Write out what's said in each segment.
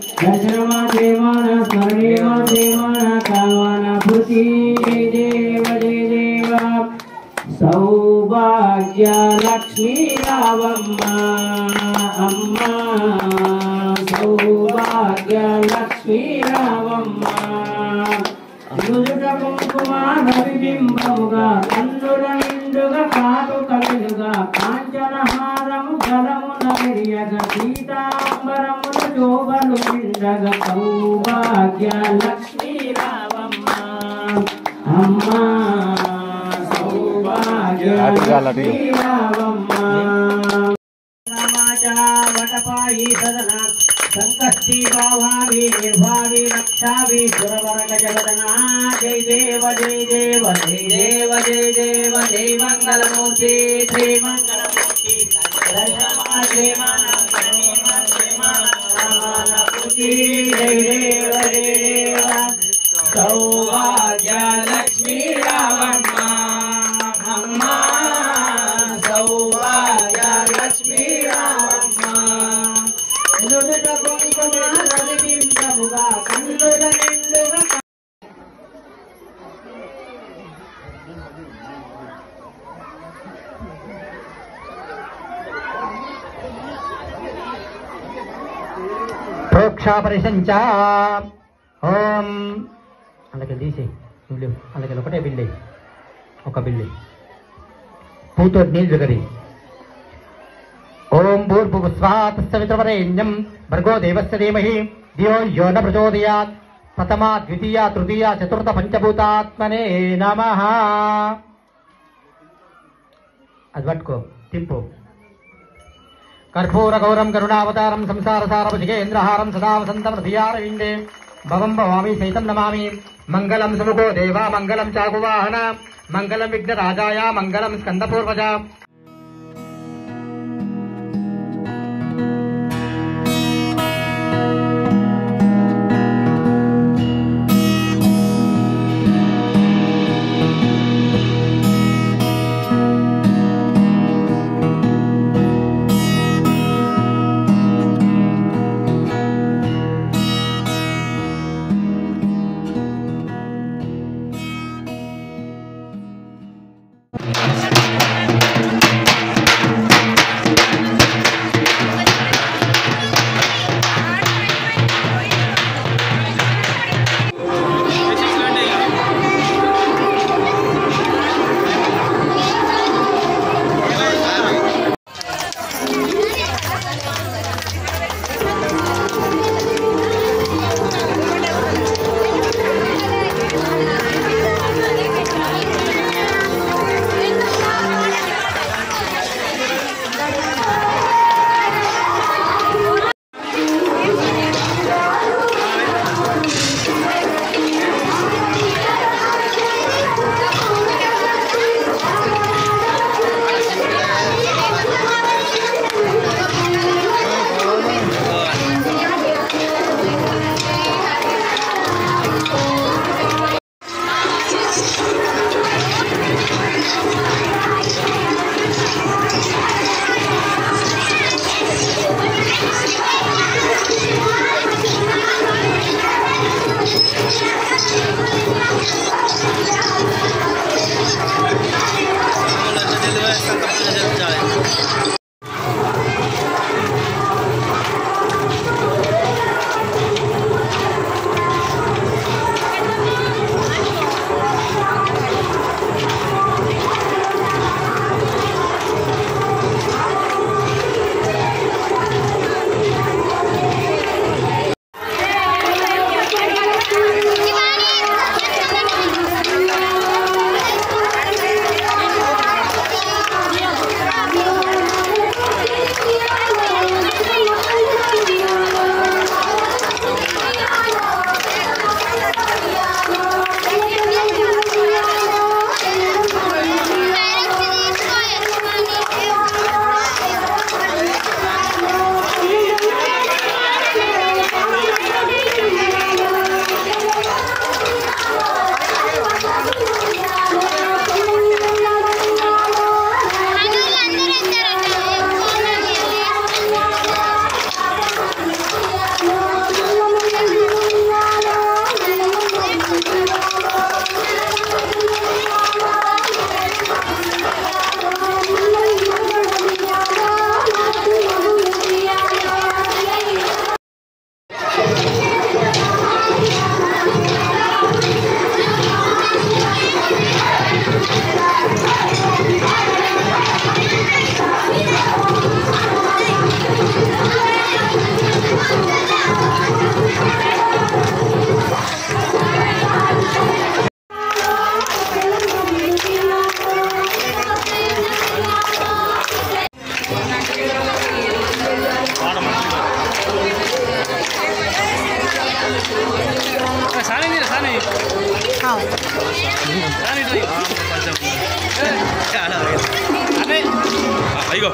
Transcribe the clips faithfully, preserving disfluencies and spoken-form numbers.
दर्शनमा देवाना स्मरणेमा देवाना कामना पूर्ति देव जय देव सौभाग्य लक्ष्मी रावम्मा अम्मा सौभाग्य लक्ष्मी रावम्मा नुजुट कुंकुमा रविबिंबमुगा कंदुर निंडुगा कातु कलियुगा कांचन हारము గలమున మెరియగ సీతాంబరమున శోభలు నిండగ సౌభాగ్య లక్ష్మీ రావమ్మ అమ్మా సౌభాగ్య లక్ష్మీ రావమ్మ సమాచార వటపాయి సదనా संकष्टी भावावी निर्भावी रक्षावी सुरवरक जगदना जय देव जय देव जय देव जय देव जय मंगलमूर्ति श्री मंगलमूर्ति दर्शमा देवाना प्रणिमा देवाना पूजी जय देव जय देव सौभाग्य लक्ष्मी रावम्मा अम्मा सौभाग्य लक्ष्मी रावम्मा नुजुट कुंकुमा रविबिंबमुगा कंदुर निंडुगा ప్రోక్షా పరిశంచా ఓం అలాగే తీసి నువ్వు అలాగే ఒకటే బిల్లి ఒక బిల్లి పూతో నీళ్ళు గరి ఓం భూర్భువస్వాత్ సవితృవరేణ్యం భర్గో దేవస్య ధీమహి ధియో యో న ప్రచోదయాత్ ప్రథమా ద్వితీయ తృతీయ చతుర్థ పంచభూతాత్మనే నమః. అది పట్టుకో తింపు. కర్పూర గౌరం కరుణావతారం సంసారసార భుజగేంద్రహారం సదా వసంతం హృదయారవిందే భవం భవామి సైతం నమామి. మంగళం సుముఖో దేవా మంగళం చాకువాహన మంగళం విఘ్నరాజాయ మంగళం స్కందపూర్వజ. Thank you. అయ్యో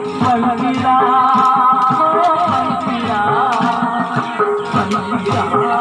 Yeah.